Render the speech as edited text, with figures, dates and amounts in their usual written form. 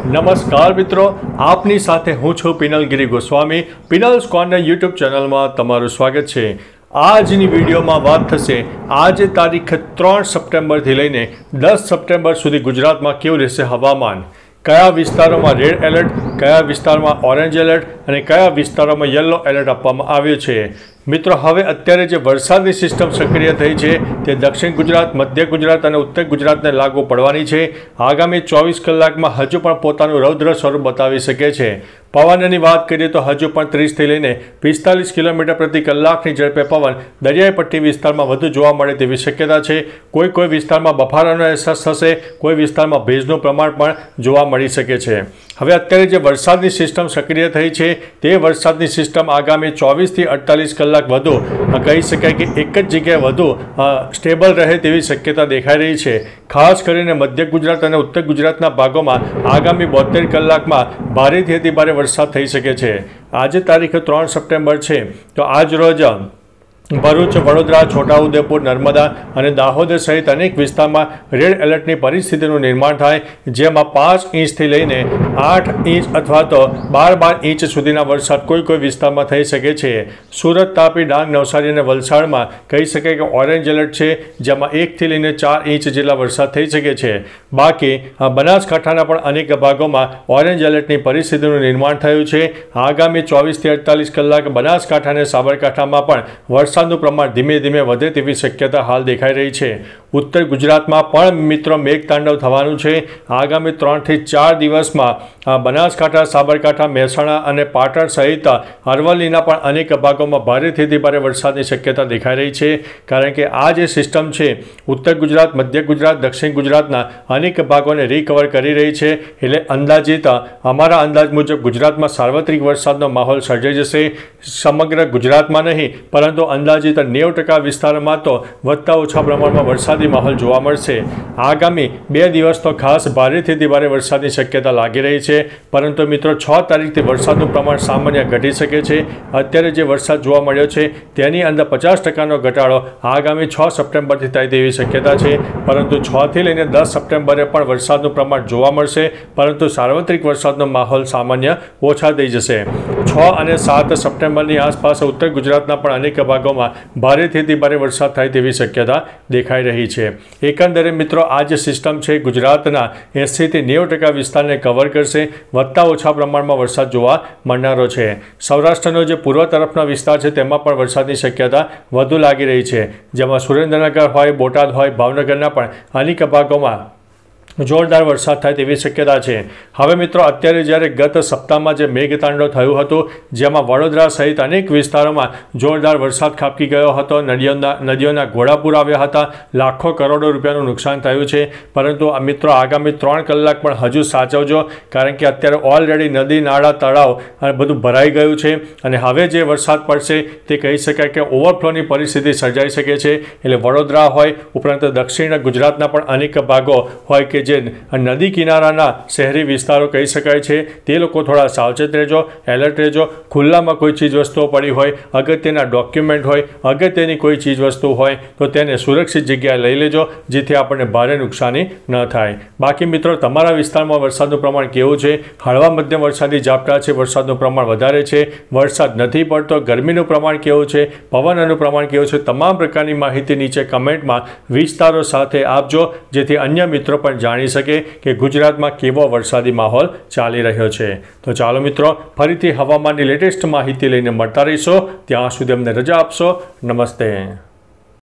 નમસ્કાર મિત્રો, આપની સાથે હું છું પિનલગીરી ગોસ્વામી. પિનલ્સ કોર્નર યુટ્યુબ ચેનલમાં તમારું સ્વાગત છે. આજની વિડીયોમાં વાત થશે આજે તારીખ 3 સપ્ટેમ્બરથી લઈને 10 સપ્ટેમ્બર સુધી ગુજરાતમાં કેવું રહેશે હવામાન, કયા વિસ્તારોમાં રેડ એલર્ટ, કયા વિસ્તારમાં ઓરેન્જ એલર્ટ અને કયા વિસ્તારોમાં યલો એલર્ટ આપવામાં આવ્યો છે. મિત્રો, હવે અત્યારે જે વરસાદની સિસ્ટમ સક્રિય થઈ છે તે દક્ષિણ ગુજરાત, મધ્ય ગુજરાત અને ઉત્તર ગુજરાતને લાગુ પડવાની છે. આગામી 24 કલાકમાં હજુ પણ પોતાનું રૌદ્ર સ્વરૂપ બતાવી શકે છે. પવનની વાત કરીએ તો હજુ પણ 30થી લઈને 45 કિલોમીટર પ્રતિ કલાકની ઝડપે પવન દરિયાઈ પટ્ટી વિસ્તારમાં વધુ જોવા મળે તેવી શક્યતા છે. કોઈ વિસ્તારમાં બફારાનો અહેસાસ થશે, કોઈ વિસ્તારમાં ભેજનું પ્રમાણ પણ જોવા મળી શકે છે. હવે અત્યારે જે વરસાદની સિસ્ટમ સક્રિય થઈ છે તે વરસાદની સિસ્ટમ આગામી 24થી 48 કલાક વધુ કહી શકાય કે એક જ જગ્યાએ વધુ સ્ટેબલ રહે તેવી શક્યતા દેખાઈ રહી છે. ખાસ કરીને મધ્ય ગુજરાત અને ઉત્તર ગુજરાતના ભાગોમાં આગામી 72 કલાકમાં ભારેથી અતિ ભારે વરસાદ થઈ શકે છે. આજે તારીખ 3 સપ્ટેમ્બર છે તો આજ રોજ ભરૂચ, વડોદરા, છોટાઉદેપુર, નર્મદા અને દાહોદ સહિત અનેક વિસ્તારમાં રેડ એલર્ટની પરિસ્થિતિનું નિર્માણ થાય, જેમાં 5 ઇંચથી લઈને 8 ઇંચ અથવા તો 12 ઇંચ સુધીના વરસાદ કોઈ વિસ્તારમાં થઈ શકે છે. સુરત, તાપી, ડાંગ, નવસારી અને વલસાડમાં કહી શકાય કે ઓરેન્જ એલર્ટ છે, જેમાં 1થી લઈને 4 ઇંચ જેટલા વરસાદ થઈ શકે છે. બાકી બનાસકાંઠાના પણ અનેક ભાગોમાં ઓરેન્જ એલર્ટની પરિસ્થિતિનું નિર્માણ થયું છે. આગામી 24થી 48 કલાક બનાસકાંઠા અને સાબરકાંઠામાં પણ વરસાદનું પ્રમાણ ધીમે ધીમે વધે તેવી શક્યતા હાલ દેખાઈ રહી છે. ઉત્તર ગુજરાતમાં પણ મિત્રો મેઘતાંડવ થવાનું છે. આગામી 3થી 4 દિવસમાં બનાસકાંઠા, સાબરકાંઠા, મહેસાણા અને પાટણ સહિત અરવલ્લીના પણ અનેક ભાગોમાં ભારેથી ભારે વરસાદની શક્યતા દેખાઈ રહી છે. કારણ કે આ જે સિસ્ટમ છે ઉત્તર ગુજરાત, મધ્ય ગુજરાત, દક્ષિણ ગુજરાતના અનેક ભાગોને રિકવર કરી રહી છે. એટલે અંદાજિત અમારા અંદાજ મુજબ ગુજરાતમાં સાર્વત્રિક વરસાદનો માહોલ સર્જાઈ જશે. સમગ્ર ગુજરાતમાં નહીં પરંતુ અંદાજિત 90% વિસ્તારોમાં તો વધતા ઓછા પ્રમાણમાં વરસાદી માહોલ જોવા મળશે. આગામી 2 દિવસ તો ખાસ ભારેથી ભારે વરસાદની શક્યતા લાગી રહી છે. પરંતુ મિત્રો 6 તારીખથી વરસાદનું પ્રમાણ સામાન્ય ઘટી શકે છે. અત્યારે જે વરસાદ જોવા મળ્યો છે તેની અંદર 50%નો ઘટાડો આગામી 6 સપ્ટેમ્બરથી થાય તેવી શક્યતા છે. પરંતુ 6થી લઈને 10 સપ્ટેમ્બરે પણ વરસાદનું પ્રમાણ જોવા મળશે, પરંતુ સાર્વત્રિક વરસાદનો માહોલ સામાન્ય ઓછા થઈ જશે. 6 અને 7 સપ્ટેમ્બરની આસપાસ ઉત્તર ગુજરાતના પણ અનેક ભાગોમાં ભારેથી ભારે વરસાદ થાય તેવી શક્યતા દેખાઈ રહી છે. એકંદરે મિત્રો આ જે સિસ્ટમ છે ગુજરાતના 80થી 90% વિસ્તારને કવર કરશે. વધતા ઓછા પ્રમાણમાં વરસાદ જોવા મળનારો છે. સૌરાષ્ટ્રનો જે પૂર્વ તરફનો વિસ્તાર છે તેમાં પણ વરસાદની શક્યતા વધુ લાગી રહી છે, જેમાં સુરેન્દ્રનગર હોય, બોટાદ હોય, ભાવનગરના પણ અનેક ભાગોમાં જોરદાર વરસાદ થાય તેવી શક્યતા છે. હવે મિત્રો અત્યારે જ્યારે ગત સપ્તાહમાં જે મેઘતાંડવ થયું હતું જેમાં વડોદરા સહિત અનેક વિસ્તારોમાં જોરદાર વરસાદ ખાબકી ગયો હતો, નદીઓના ઘોડાપૂર આવ્યા હતા, લાખો કરોડો રૂપિયાનું નુકસાન થયું છે. પરંતુ મિત્રો આગામી 3 કલાક પણ હજુ સાચવજો, કારણ કે અત્યારે ઓલરેડી નદી, નાળા, તળાવ અને બધું ભરાઈ ગયું છે અને હવે જે વરસાદ પડશે તે કહી શકાય કે ઓવરફ્લોની પરિસ્થિતિ સર્જાઈ શકે છે. એટલે વડોદરા હોય ઉપરાંત દક્ષિણ ગુજરાતના પણ અનેક ભાગો હોય કે જે નદી કિનારાના શહેરી વિસ્તારો કહી શકાય છે તે લોકો થોડા સાવચેત રહેજો, એલર્ટ રહેજો. ખુલ્લામાં કોઈ ચીજ વસ્તુઓ પડી હોય, અગત્યના ડોક્યુમેન્ટ હોય, અગત્યની કોઈ ચીજ વસ્તુ હોય તો તેને સુરક્ષિત જગ્યાએ લઈ લેજો, જેથી આપણને ભારે નુકસાની ન થાય. બાકી મિત્રો તમારા વિસ્તારમાં વરસાદનું પ્રમાણ કેવું છે? હળવા મધ્યમ વરસાદી ઝાપટા છે, વરસાદનું પ્રમાણ વધારે છે, વરસાદ નથી પડતો, ગરમીનું પ્રમાણ કેવું છે, પવનનું પ્રમાણ કેવું છે? તમામ પ્રકારની માહિતી નીચે કમેન્ટમાં વિસ્તારો સાથે આપજો, જેથી અન્ય મિત્રો પણ જાણી શકે કે ગુજરાતમાં કેવો વરસાદી માહોલ ચાલી રહ્યો છે. તો ચાલો મિત્રો, ફરીથી હવામાનની લેટેસ્ટ માહિતી લઈને મળતા રહીશો. ત્યાં સુધી અમને રજા આપશો. નમસ્તે.